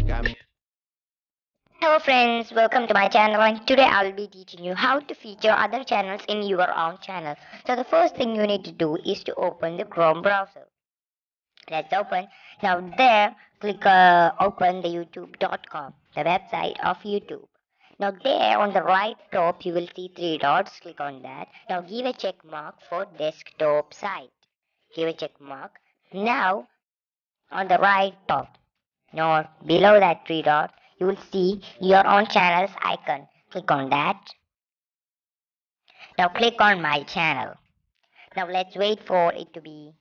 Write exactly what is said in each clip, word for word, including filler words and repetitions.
Hello friends, welcome to my channel, and today I will be teaching you how to feature other channels in your own channel. So the first thing you need to do is to open the Chrome browser. Let's open. Now there, click uh, open the youtube dot com, the website of YouTube. Now there on the right top you will see three dots, click on that. Now give a check mark for desktop site. Give a check mark. Now on the right top, now below that three dot, you will see your own channel's icon. Click on that. Now click on my channel. Now let's wait for it to be,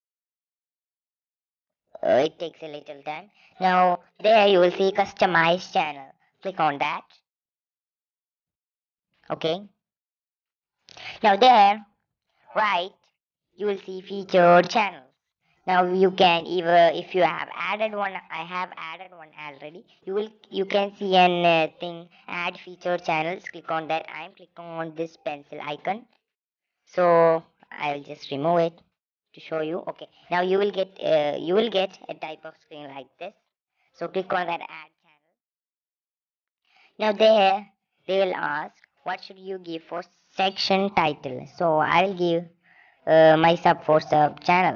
uh, it takes a little time. Now there you will see customize channel. Click on that. Okay. Now there, right, you will see featured channels. Now you can either, if you have added one, I have added one already. You will, you can see an uh, thing, add featured channels. Click on that. I am clicking on this pencil icon. So I'll just remove it to show you. Okay. Now you will get, uh, you will get a type of screen like this. So click on that add channel. Now there, they will ask, what should you give for section title? So I will give uh, my sub for sub channel.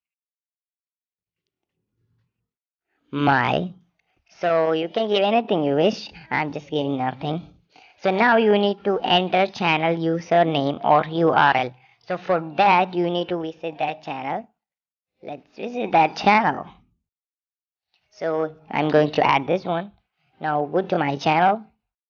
My. So you can give anything you wish. I'm just giving nothing. So now you need to enter channel username or U R L. So for that you need to visit that channel. Let's visit that channel. So I'm going to add this one. Now go to my channel.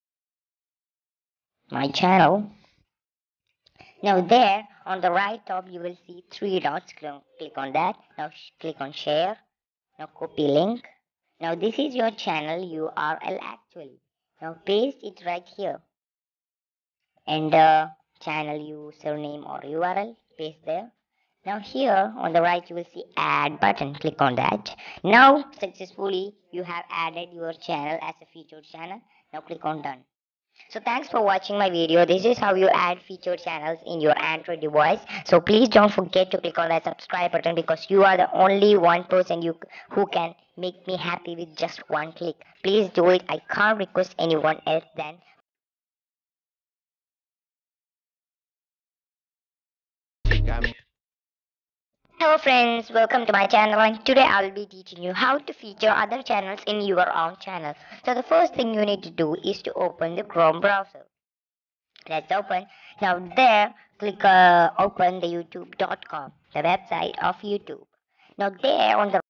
My channel. Now there on the right top you will see three dots. Click on that. Now click on share. Now copy link. Now this is your channel U R L actually. Now paste it right here. And uh, channel username or U R L, paste there. Now here on the right you will see add button. Click on that. Now successfully you have added your channel as a featured channel. Now click on done. So thanks for watching my video. This is how you add featured channels in your Android device. So please don't forget to click on that subscribe button because you are the only one person you who can make me happy with just one click. Please do it. I can't request anyone else than. Hello friends, welcome to my channel, and today I will be teaching you how to feature other channels in your own channel. So the first thing you need to do is to open the Chrome browser. Let's open. Now there, click uh, open the youtube dot com, the website of YouTube. Now there on the